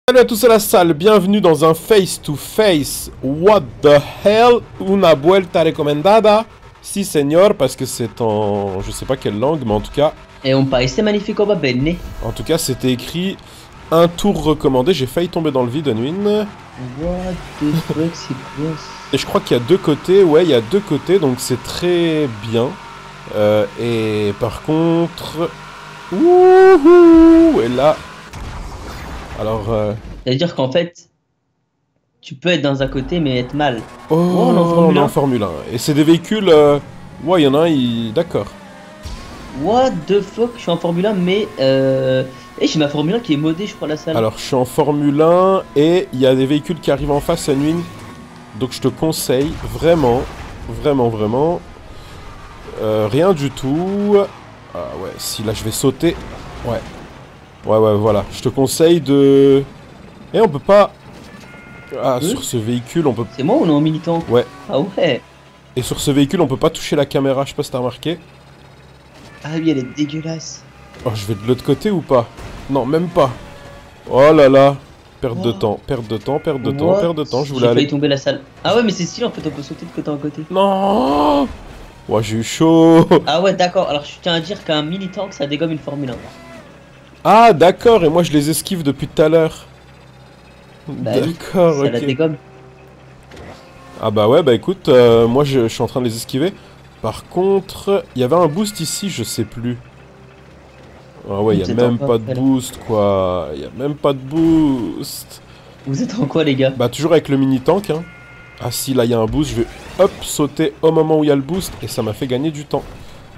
Salut à tous à la salle, bienvenue dans un face-to-face. What the hell? Una vuelta recomendada? Si, señor, parce que c'est en... je sais pas quelle langue, mais en tout cas... E un paese magnifico va bene. En tout cas, c'était écrit un tour recommandé. J'ai failli tomber dans le vide, Unwin. What the fuck, c'est quoi ça? Et je crois qu'il y a deux côtés, ouais, il y a deux côtés, donc c'est très bien. Et par contre... Wouhou! Et là... Alors... C'est-à-dire qu'en fait, tu peux être dans un côté mais être mal. Oh, on est en on Formule est en 1. Formule 1. Et c'est des véhicules... Ouais, il y en a un, il... D'accord. What the fuck, je suis en Formule 1 mais et j'ai ma Formule 1 qui est modée je crois la salle. Alors, je suis en Formule 1 et il y a des véhicules qui arrivent en face à nuit. Donc, je te conseille vraiment, vraiment, rien du tout. Ah ouais, si là, je vais sauter. Ouais. Ouais, voilà. Je te conseille de... Et on peut pas... Ah, sur ce véhicule, on peut... C'est moi ou on est en militant? Ouais. Ah ouais. Et sur ce véhicule, on peut pas toucher la caméra. Je sais pas si t'as remarqué. Ah oui, elle est dégueulasse. Oh, je vais de l'autre côté ou pas? Non, même pas. Oh là là. Perte de temps, perte de temps, perte de temps, perte de temps. Je voulais J'ai failli aller... tomber la salle. Ah ouais mais c'est stylé en fait, on peut sauter de côté en côté. Non. Ouais, j'ai eu chaud. Ah ouais d'accord, alors je tiens à dire qu'un mini-tank ça dégomme une Formule 1. Ah, d'accord. Et moi, je les esquive depuis tout à l'heure. Bah oui, D'accord, ça la ok. dégomme. Ah bah ouais, bah écoute, moi je suis en train de les esquiver. Par contre, il y avait un boost ici, je sais plus. Ah ouais, il y a Vous êtes même en quoi, pas de frère? boost, quoi. Il y a même pas de boost. Vous êtes en quoi les gars? Bah toujours avec le mini-tank, hein. Ah si, là il y a un boost, je vais, hop, sauter au moment où il y a le boost. Et ça m'a fait gagner du temps.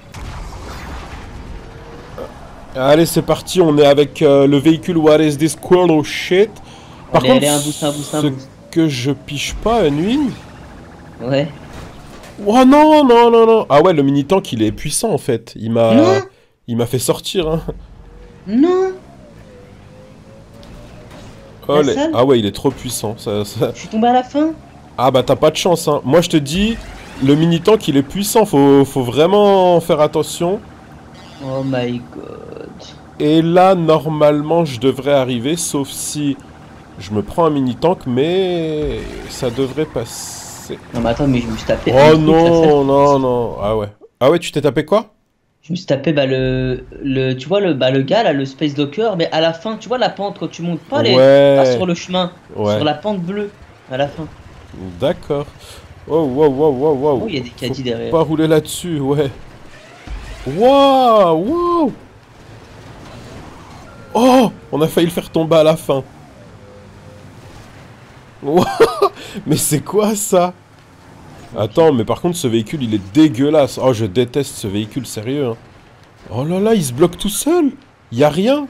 Allez, c'est parti, on est avec le véhicule What is this cool oh shit. Par Allez, contre, allez, un boost, un boost, un ce boost. que je piche pas, nuit. Ouais. Oh non, non, non, non. Ah ouais, le mini-tank, il est puissant, en fait. Non. Il m'a fait sortir, hein. Non. Oh, La salle. ah ouais, il est trop puissant. Je suis tombé à la fin. Ah bah, t'as pas de chance, hein. Moi, je te dis, le mini-tank, il est puissant. Faut vraiment faire attention. Oh my god. Et là, normalement, je devrais arriver, sauf si je me prends un mini-tank, mais ça devrait passer. Non mais attends, mais je me suis tapé un Oh truc, la salle. non, non, non. Ah ouais. Ah ouais, tu t'es tapé quoi? Je me suis tapé bah tu vois le gars là, le Space Docker, mais à la fin, tu vois la pente quand tu montes pas pas Ouais. sur le chemin, Ouais. sur la pente bleue à la fin. D'accord. Oh, wow, wow, wow, wow. Oh, il y a des caddies Faut derrière. pas rouler là-dessus, ouais. Wow, wow. Oh, on a failli le faire tomber à la fin. Wow. Mais c'est quoi ça? Attends, mais par contre, ce véhicule, il est dégueulasse. Oh, je déteste ce véhicule, sérieux, hein. Oh là là, il se bloque tout seul. Y a rien.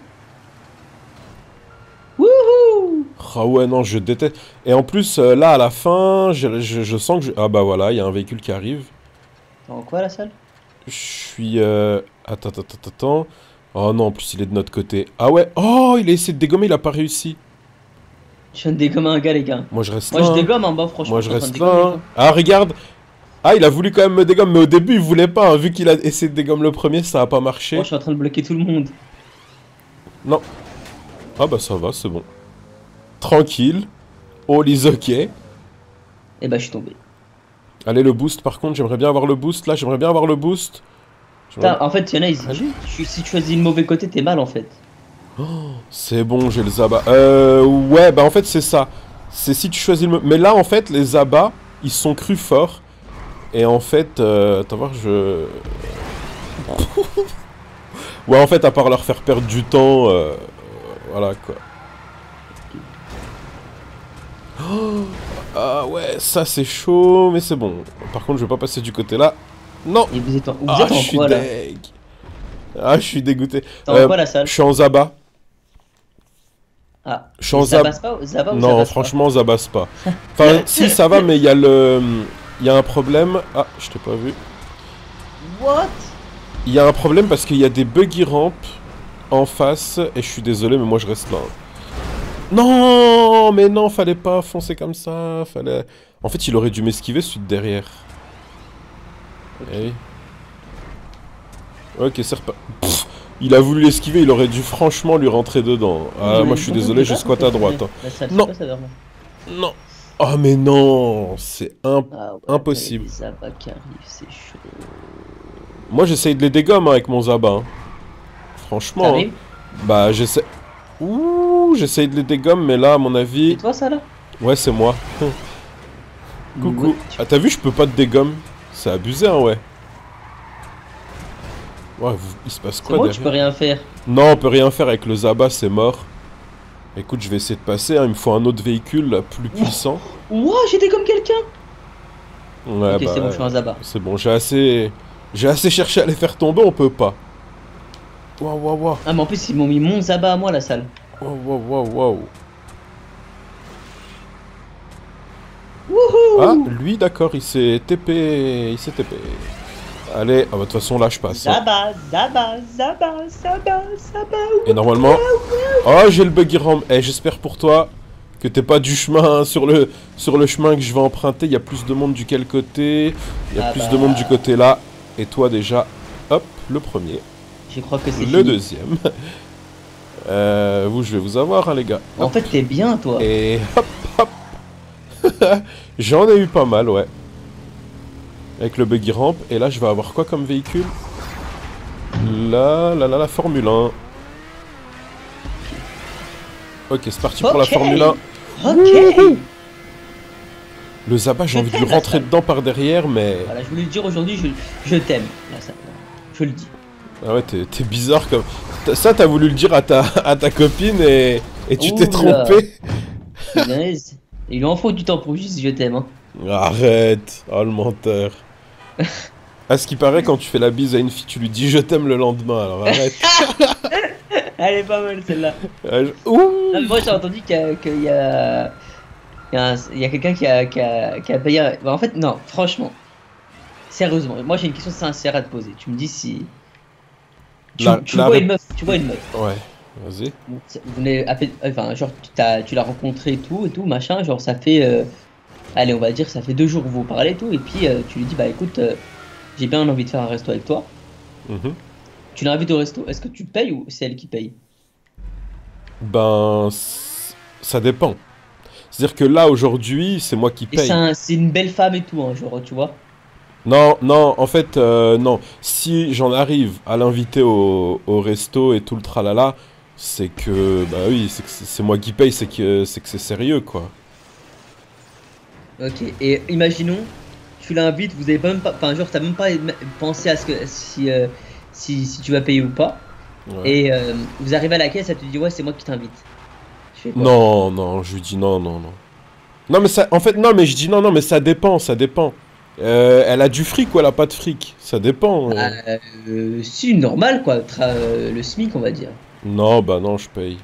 Wouhou. Ah ouais, non, je déteste. Et en plus, là, à la fin, je sens que... Ah bah voilà, il y a un véhicule qui arrive. En quoi la salle? Je suis... Attends, attends, attends, attends. Oh non, en plus, il est de notre côté. Ah ouais. Oh, il a essayé de dégommer, il a pas réussi. Je viens de dégommer un gars les gars. Moi, je reste Moi là. je Hein. dégomme en bas franchement. Moi, je suis en train de reste dégommer, là. Hein. Ah, regarde. Ah, il a voulu quand même me dégommer, mais au début, il voulait pas. Hein. Vu qu'il a essayé de dégommer le premier, ça a pas marché. Moi je suis en train de bloquer tout le monde. Non. Ah bah ça va, c'est bon. Tranquille. All is ok. Et bah je suis tombé. Allez, le boost, par contre, j'aimerais bien avoir le boost. Là, j'aimerais bien avoir le boost. Putain, en fait, y'en a, Allez. si tu choisis le mauvais côté, t'es mal en fait. C'est bon, j'ai les abats. Ouais, bah en fait, c'est ça. C'est si tu choisis le... Mais là, en fait, les abats, ils sont crus forts. Et en fait, attends voir, je... Ouais, en fait, à part leur faire perdre du temps, voilà, quoi. Oh, ah ouais, ça, c'est chaud, mais c'est bon. Par contre, je vais pas passer du côté là. Non. Et vous êtes en Je suis quoi là? deg. Ah, je suis dégoûté. T'es en quoi la salle? Je suis en Zaba. Ah, Je suis en Zabasse pas? Zaba ou Non, Zabasse franchement, Zabasse pas. Enfin, si, ça va, mais il y a le... Il y a un problème... Ah, je t'ai pas vu. pas? What? Il y a un problème parce qu'il y a des buggy rampes en face. Et je suis désolé, mais moi, je reste là. Non, mais non, fallait pas foncer comme ça. Fallait... En fait, il aurait dû m'esquiver, celui de derrière. Ok. Hey. Ok, c'est repas. Il a voulu l'esquiver, il aurait dû franchement lui rentrer dedans. Ah, moi je suis désolé, je squatte à droite. Hein. La salle, Non. c'est quoi ça, vraiment? Non. Oh mais non, c'est Ah ouais, impossible. les abats qui arrivent, c'est chaud. Moi j'essaye de les dégommer avec mon Zaba. Hein. Franchement. Hein. T'arrives? Bah j'essaie... Ouh, j'essaye de les dégommer, mais là à mon avis... C'est toi ça là? Ouais, c'est moi. Coucou. Ouais, Ah t'as vu, je peux pas te dégommer. C'est abusé, hein, ouais. Ouais, il se passe c'est quoi moi, derrière? tu peux rien faire. Non, on peut rien faire avec le Zaba, c'est mort. Écoute, je vais essayer de passer, hein. Il me faut un autre véhicule là, plus puissant. Ouah, j'étais comme quelqu'un! Ouais, Ok, bah, c'est bon, je suis un Zaba. c'est bon, j'ai assez cherché à les faire tomber, on peut pas. Waouh, waouh, waouh. Ah, mais en plus, ils m'ont mis mon Zaba à moi, la salle. Waouh, waouh, waouh, waouh. Wouhou! Ah, lui, d'accord, il s'est TP. Il s'est TP. Allez, ah bah, de toute façon, là, je passe. Hein. Zaba. Et normalement... Oh, j'ai le buggy ramp. Eh, j'espère pour toi que t'es pas du chemin hein, sur le chemin que je vais emprunter. Il y a plus de monde du quel côté. Il y a plus de monde du côté là. Et toi, déjà, hop, le premier. Je crois que c'est Le deuxième. Vous, je vais vous avoir, hein, les gars. En fait, t'es bien, toi. Et hop, hop. J'en ai eu pas mal, ouais. Avec le buggy ramp. Et là, je vais avoir quoi comme véhicule? La Formule 1. Ok, c'est parti pour la Formule 1. Ok. Le Zaba, j'ai envie de lui rentrer dedans par derrière, mais... Voilà, je voulais le dire aujourd'hui, je t'aime. Je le dis. Ah ouais, t'es bizarre comme... Ça, t'as voulu le dire à ta copine et tu t'es trompé. Nice. Il lui en faut du temps pour juste je t'aime. Hein. Arrête. Oh, le menteur. À ce qui paraît, quand tu fais la bise à une fille, tu lui dis je t'aime le lendemain, alors arrête. Elle est pas mal celle-là. Ouh. Moi j'ai entendu qu'il y a... Il y a quelqu'un qui a payé... Bah, en fait, non, franchement. Sérieusement, moi j'ai une question sincère à te poser. Tu me dis si... Tu vois une meuf, Ouais, vas-y. Vous venez enfin, genre, tu l'as rencontré et tout, machin. Genre, ça fait... allez, on va dire, ça fait 2 jours que vous parlez et tout. Et puis, tu lui dis, bah écoute, j'ai bien envie de faire un resto avec toi. Tu l'invites au resto, est-ce que tu payes ou c'est elle qui paye? Ben... Ça dépend. C'est-à-dire que là, aujourd'hui, c'est moi qui paye. Et c'est une belle femme et tout, hein, genre, tu vois. Non, non, en fait, non. Si j'en arrive à l'inviter au resto et tout le tralala, c'est que, bah oui, c'est moi qui paye, c'est que c'est sérieux, quoi. Ok, et imaginons, tu l'invites, vous avez même pas, enfin, genre, t'as même pas pensé à ce que si tu vas payer ou pas. Ouais. Et vous arrivez à la caisse, elle te dit, ouais, c'est moi qui t'invite. Non, non, je lui dis non, non, non. Non, mais ça, en fait, non, mais je dis non, non, mais ça dépend, ça dépend. Elle a du fric ou elle a pas de fric? Ça dépend. Si, normal quoi, le SMIC on va dire. Non, bah non, je paye.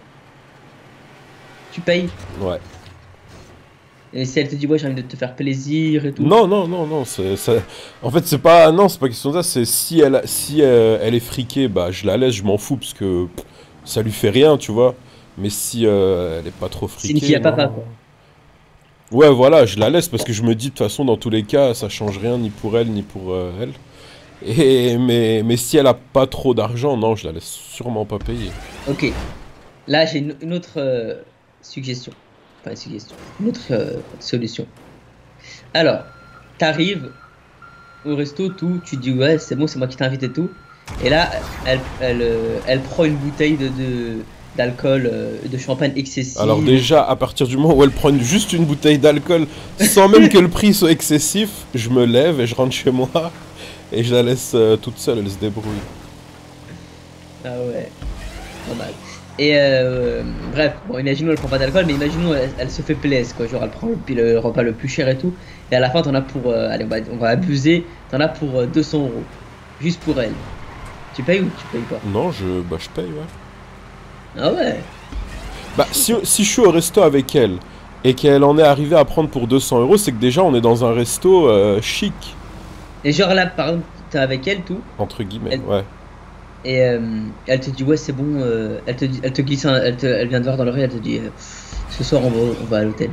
Tu payes? Ouais. Et si elle te dit ouais j'ai envie de te faire plaisir et tout? Non, non, non, non, ça... En fait, c'est pas... Non, c'est pas question de ça, c'est si elle est friquée, bah je la laisse, je m'en fous, parce que ça lui fait rien, tu vois. Mais si elle est pas trop friquée... C'est une fille à papa quoi. Ouais, voilà, je la laisse parce que je me dis de toute façon, dans tous les cas, ça change rien ni pour elle ni pour elle. Mais si elle a pas trop d'argent, non, je la laisse sûrement pas payer. Ok. Là, j'ai une autre suggestion. Enfin, une suggestion. Une autre solution. Alors, t'arrives au resto, tout, tu dis ouais, c'est bon, c'est moi qui t'invite et tout. Et là, elle prend une bouteille d'alcool, de champagne excessif. Alors déjà, à partir du moment où elle prend juste une bouteille d'alcool, sans même que le prix soit excessif, je me lève et je rentre chez moi et je la laisse toute seule, elle se débrouille. Ah ouais, pas mal. Et bref, bon, imaginons elle prend pas d'alcool, mais imaginons elle se fait plaisir quoi, genre elle prend le repas le plus cher et tout, et à la fin t'en as pour, allez on va abuser, t'en as pour 200 €, juste pour elle. Tu payes ou tu payes pas? Non, je paye, ouais. Ah ouais. Bah, si je suis au resto avec elle et qu'elle en est arrivée à prendre pour 200 €, c'est que déjà on est dans un resto chic. Et genre là, par exemple, t'es avec elle, tout. Entre guillemets, ouais. Et elle te dit, ouais, c'est bon, elle te glisse, elle vient te voir dans l'oreille, elle te dit, ce soir on va à l'hôtel.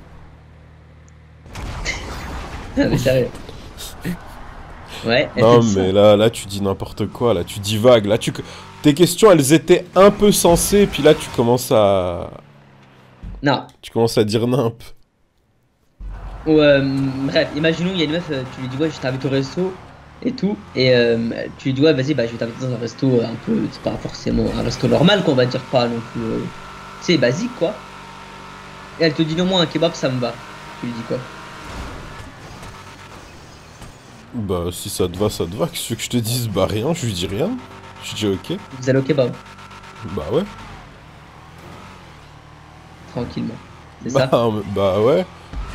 Non, mais sérieux. Ouais, Non, mais là tu dis n'importe quoi, là tu divagues, là tes questions, elles étaient un peu sensées, puis là, tu commences à... Non. Tu commences à dire nimp. Ou, bref, imaginons, il y a une meuf, tu lui dis, ouais, je t'invite au resto et tout. Et tu lui dis, ouais, vas-y, bah, je vais t'inviter dans un resto un peu, c'est pas forcément un resto normal, qu'on va dire, pas non plus, tu sais, basique, quoi. Et elle te dit, non, moi, un kebab, ça me va. Tu lui dis quoi? Bah, si ça te va, ça te va. Qu'est-ce que tu veux que je te dise? Bah, rien, je lui dis rien. Je dis ok. Vous allez au kebab, Bah ouais. tranquillement. C'est Bah, ça? bah ouais.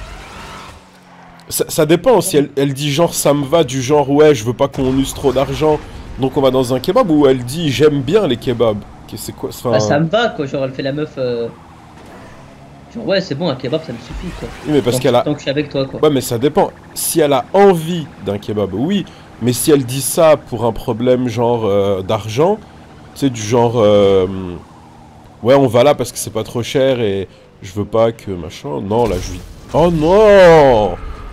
Ça dépend, si elle dit genre ça me va, du genre ouais, je veux pas qu'on use trop d'argent, donc on va dans un kebab, ou elle dit j'aime bien les kebabs. C'est quoi, Bah, ça enfin... me va, quoi. Genre, elle fait la meuf. Genre, ouais, c'est bon, un kebab, ça me suffit, quoi. Oui, mais parce Tant, qu'elle a... tant que je suis avec toi, quoi. Ouais, mais ça dépend. Si elle a envie d'un kebab, oui. Mais si elle dit ça pour un problème genre d'argent, tu sais, du genre... ouais, on va là parce que c'est pas trop cher et je veux pas que machin... Non, là, je lui... Oh non!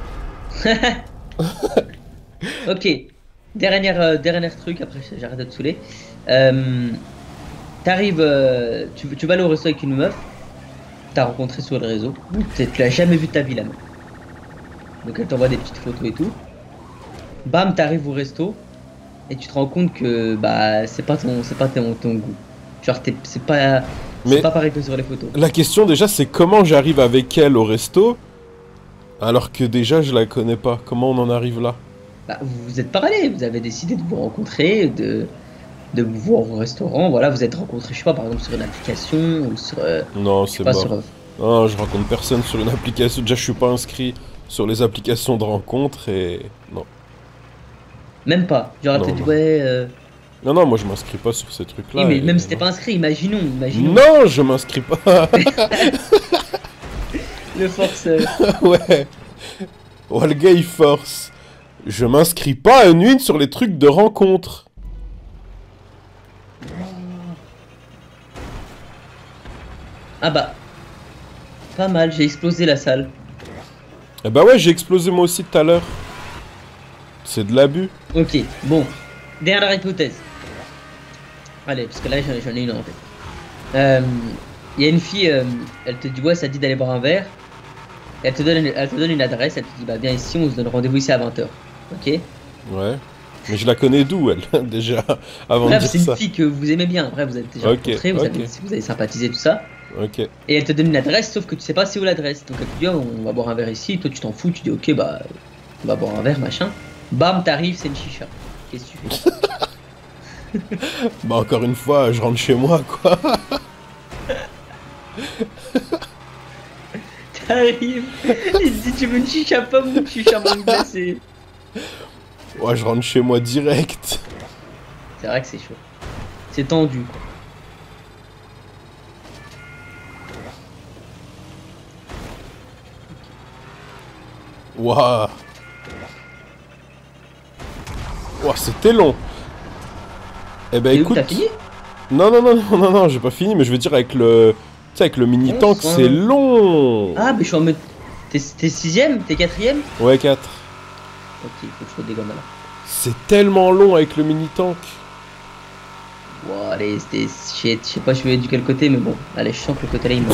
Ok. Dernière truc, après j'arrête de te saouler. Euh, T'arrives, tu vas aller au resto avec une meuf, t'as rencontré sur le réseau, tu l'as jamais vu de ta vie la meuf. Donc elle t'envoie des petites photos et tout. Bam, t'arrives au resto et tu te rends compte que bah c'est pas ton goût. Genre c'est Mais pas pareil que sur les photos. la question déjà, c'est comment j'arrive avec elle au resto alors que déjà je la connais pas. Comment on en arrive là? Bah, vous vous êtes parlé, vous avez décidé de vous rencontrer, de vous voir au restaurant. Voilà, vous êtes rencontrés, je sais pas, par exemple sur une application ou sur, Non, je sais c'est pas, mort. sur. Non, je rencontre personne sur une application. Déjà, je suis pas inscrit sur les applications de rencontres et... Non, Même pas. Genre, elle te non, dit, non. ouais. Non, non, moi je m'inscris pas sur ces Oui, trucs-là mais même et... si t'es Non, pas inscrit, imaginons. non, je m'inscris pas. Le force. Ouais. Oh, le gars, il force. Je m'inscris pas à une sur les trucs de rencontre. Ah bah, pas mal, j'ai explosé la salle. Eh bah ouais, j'ai explosé moi aussi tout à l'heure. C'est de l'abus. Ok, bon. Dernière hypothèse. Allez, parce que là, j'en ai une en tête. Il y a une fille, elle te dit, ouais, ça te dit d'aller boire un verre. Elle te donne une adresse, elle te dit, bah, viens ici, on se donne rendez-vous ici à 20h. Ok? Ouais. Mais je la connais d'où, elle, déjà, avant de Bref, dire c'est une ça. fille que vous aimez bien. Bref, vous êtes déjà Ok, rencontrés, ok, vous avez sympathisé, tout ça. ok. Et elle te donne une adresse, sauf que tu sais pas c'est où l'adresse. Donc elle te dit, oh, on va boire un verre ici. Toi, tu t'en fous, tu dis, ok, bah, on va boire un verre, machin. Bam, t'arrives, c'est une chicha. Qu'est-ce que tu fais? Bah encore une fois, je rentre chez moi, quoi. T'arrives, il te dit, tu veux une chicha pomme ou une chicha mangue glacée? Ouais, je rentre chez moi direct. C'est vrai que c'est chaud. C'est tendu, quoi. Waouh. Ouah, c'était long. Eh ben Et où écoute... t'as fini? Non, non, non, non, non, non, j'ai pas fini, mais je veux dire avec le... Tu sais, avec le mini-tank, Bon, c'est long. Ah, mais je suis en mode. T'es sixième? T'es quatrième? Ouais, 4. Ok, il faut que je redégomme là. C'est tellement long avec le mini-tank. Bon, allez, je sais pas, je vais du quel côté, mais bon, allez, je sens que le côté là il me.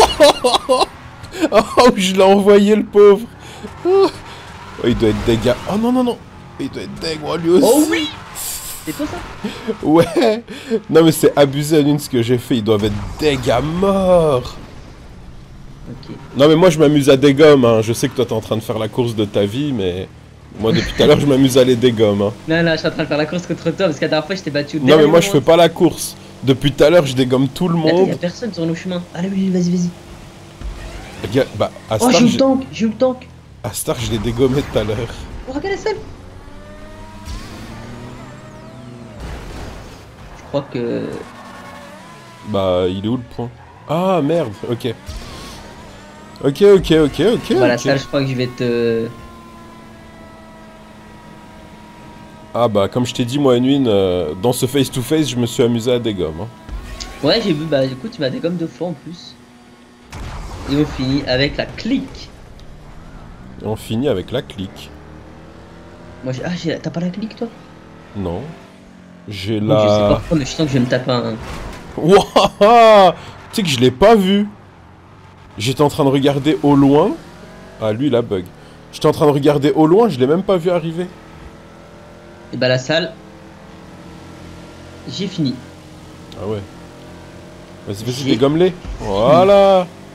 Oh, je l'ai envoyé, le pauvre. Oh, il doit être dégâts. Oh non, non, non. Il doit être deg, moi, lui aussi. Oh oui! C'est toi ça? Ouais. Non, mais c'est abusé, Anune, ce que j'ai fait. Ils doivent être deg à mort. Ok. Non, mais moi, je m'amuse à dégommer, hein. Je sais que toi, t'es en train de faire la course de ta vie, mais... Moi, depuis tout à l'heure, je m'amuse à les dégommer, hein. Non, non, je suis en train de faire la course contre toi parce qu'à la dernière fois je t'ai battu au Non, mais dernier moi, je moment. fais pas la course. Depuis tout à l'heure, je dégomme tout le Attends, monde. y'a personne sur nos chemins. Allez, oui, vas-y. Regarde, bah, à Oh, Star, j'ai eu le tank. à Star, je l'ai dégommé tout à l'heure. Oh, regarde la salle. Je crois que. Bah, il est où le point? Ah, merde, ok. Ok. Bah, la salle, je crois que je vais te. Ah bah, comme je t'ai dit, moi, Edwin, dans ce face-to-face, je me suis amusé à dégommer, hein. Ouais, j'ai vu, bah écoute, tu m'as des gommes 2 fois en plus. Et on finit avec la clique. Et on finit avec la clique. Moi, t'as pas la clique toi? Non. J'ai Donc, je sais pas la... pourquoi, mais je sens que je vais me taper un. Wouah! Tu sais que je l'ai pas vu. J'étais en train de regarder au loin. Ah, lui, la bug. J'étais en train de regarder au loin, je l'ai même pas vu arriver. Et bah, la salle, j'ai fini. Ah ouais. Vas-y, vas-y, J'ai dégomme-les. Voilà.